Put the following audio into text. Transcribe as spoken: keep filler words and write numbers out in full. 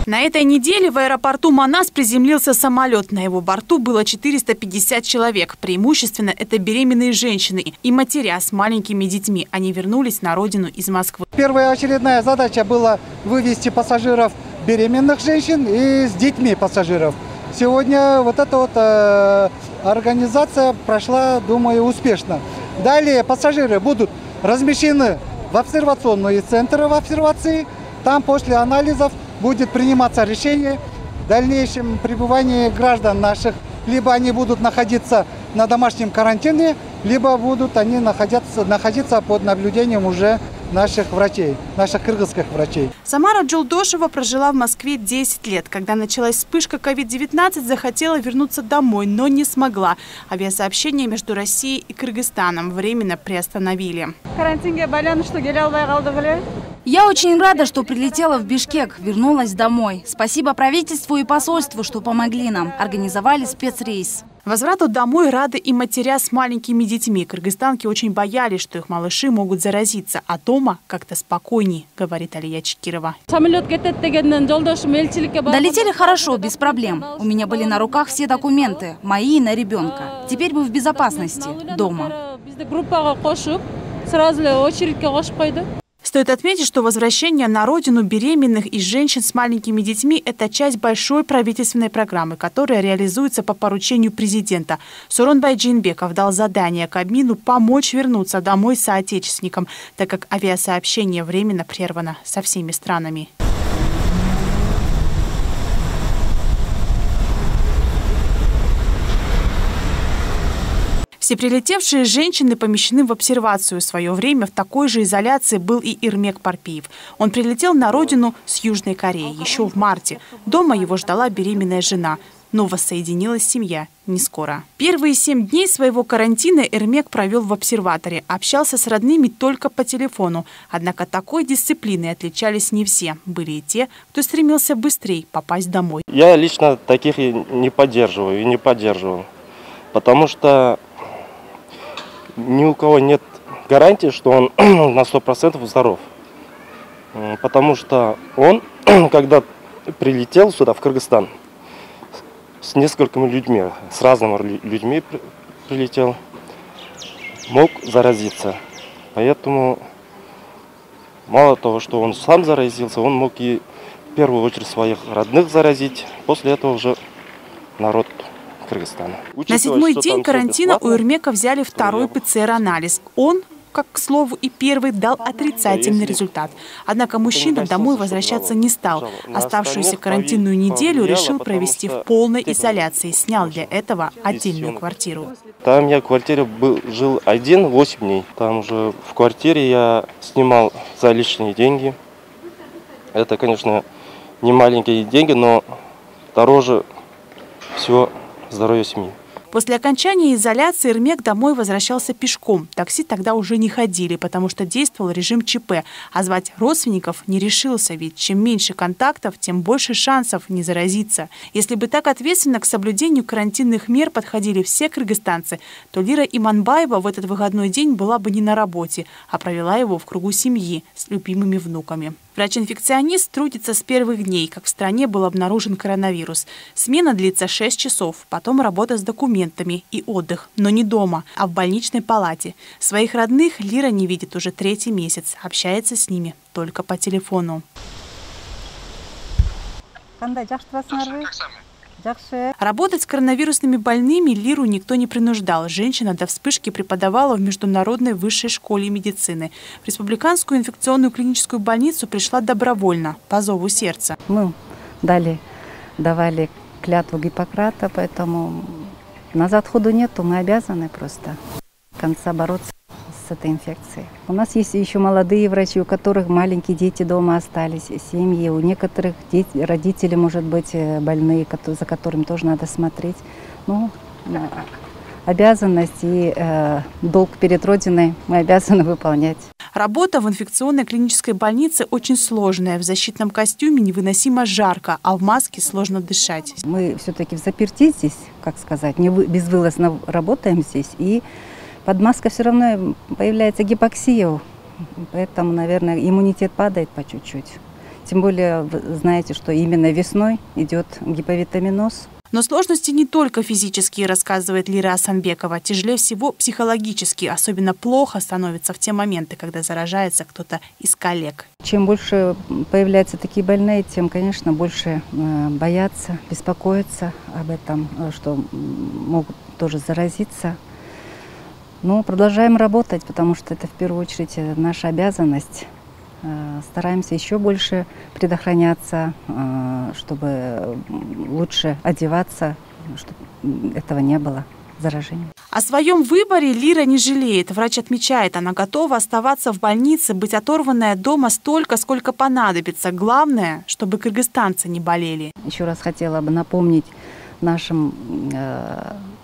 На этой неделе в аэропорту Манас приземлился самолет. На его борту было четыреста пятьдесят человек. Преимущественно это беременные женщины и матеря с маленькими детьми. Они вернулись на родину из Москвы. Первая очередная задача была вывести пассажиров беременных женщин и с детьми пассажиров. Сегодня вот эта вот э, организация прошла, думаю, успешно. Далее пассажиры будут размещены в обсервационные центры в обсервации. Там после анализов будет приниматься решение в дальнейшем пребывании граждан наших. Либо они будут находиться на домашнем карантине, либо будут они находиться, находиться под наблюдением уже наших врачей, наших кыргызских врачей. Самара Джулдошева прожила в Москве десять лет. Когда началась вспышка ковид девятнадцать, захотела вернуться домой, но не смогла. Авиасообщение между Россией и Кыргызстаном временно приостановили. Я очень рада, что прилетела в Бишкек, вернулась домой. Спасибо правительству и посольству, что помогли нам, организовали спецрейс. Возврату домой рады и матеря с маленькими детьми. Кыргызстанки очень боялись, что их малыши могут заразиться, а дома как-то спокойней, говорит Алия Чекирова. Долетели хорошо, без проблем. У меня были на руках все документы, мои и на ребенка. Теперь мы в безопасности, дома. Стоит отметить, что возвращение на родину беременных и женщин с маленькими детьми – это часть большой правительственной программы, которая реализуется по поручению президента. Сооронбай Джейнбеков дал задание Кабмину помочь вернуться домой соотечественникам, так как авиасообщение временно прервано со всеми странами. Все прилетевшие женщины помещены в обсервацию. В свое время в такой же изоляции был и Ирмек Парпиев. Он прилетел на родину с Южной Кореи еще в марте. Дома его ждала беременная жена. Но воссоединилась семья не скоро. Первые семь дней своего карантина Ирмек провел в обсерваторе. Общался с родными только по телефону. Однако такой дисциплиной отличались не все. Были и те, кто стремился быстрее попасть домой. Я лично таких не поддерживаю и не поддерживал. Потому что ни у кого нет гарантии, что он на сто процентов здоров. Потому что он, когда прилетел сюда, в Кыргызстан, с несколькими людьми, с разными людьми прилетел, мог заразиться. Поэтому мало того, что он сам заразился, он мог и в первую очередь своих родных заразить. После этого уже народ Кыргызстана. На седьмой день карантина у Ирмека взяли второй ПЦР-анализ. Он, как к слову, и первый дал отрицательный результат. Однако мужчина домой возвращаться не стал. Оставшуюся карантинную неделю решил провести в полной изоляции. Снял для этого отдельную квартиру. Там я в квартире был, жил один, восемь дней. Там уже в квартире я снимал за лишние деньги. Это, конечно, не маленькие деньги, но дороже всего здоровья семьи. После окончания изоляции Ирмек домой возвращался пешком. Такси тогда уже не ходили, потому что действовал режим ЧП. А звать родственников не решился, ведь чем меньше контактов, тем больше шансов не заразиться. Если бы так ответственно к соблюдению карантинных мер подходили все кыргызстанцы, то Лира Иманбаева в этот выходной день была бы не на работе, а провела его в кругу семьи с любимыми внуками. Врач-инфекционист трудится с первых дней, как в стране был обнаружен коронавирус. Смена длится шесть часов, потом работа с документами и отдых, но не дома, а в больничной палате. Своих родных Лира не видит уже третий месяц, общается с ними только по телефону. Работать с коронавирусными больными Лиру никто не принуждал. Женщина до вспышки преподавала в Международной высшей школе медицины. В Республиканскую инфекционную клиническую больницу пришла добровольно, по зову сердца. Мы дали, давали клятву Гиппократа, поэтому назад ходу нету, мы обязаны просто до конца бороться с этой инфекцией. У нас есть еще молодые врачи, у которых маленькие дети дома остались, семьи. У некоторых дети, родители, может быть, больные, за которыми тоже надо смотреть. Ну, обязанность и э, долг перед Родиной мы обязаны выполнять. Работа в инфекционной клинической больнице очень сложная. В защитном костюме невыносимо жарко, а в маске сложно дышать. Мы все-таки в заперти здесь, как сказать, не безвылазно работаем здесь. И под маской все равно появляется гипоксия, поэтому, наверное, иммунитет падает по чуть-чуть. Тем более, вы знаете, что именно весной идет гиповитаминоз. Но сложности не только физические, рассказывает Лира Асанбекова. Тяжелее всего психологически. Особенно плохо становится в те моменты, когда заражается кто-то из коллег. Чем больше появляются такие больные, тем, конечно, больше боятся, беспокоятся об этом, что могут тоже заразиться. Но продолжаем работать, потому что это в первую очередь наша обязанность. Стараемся еще больше предохраняться, чтобы лучше одеваться, чтобы этого не было, заражения. О своем выборе Лира не жалеет. Врач отмечает, она готова оставаться в больнице, быть оторванной от дома столько, сколько понадобится. Главное, чтобы кыргызстанцы не болели. Еще раз хотела бы напомнить нашим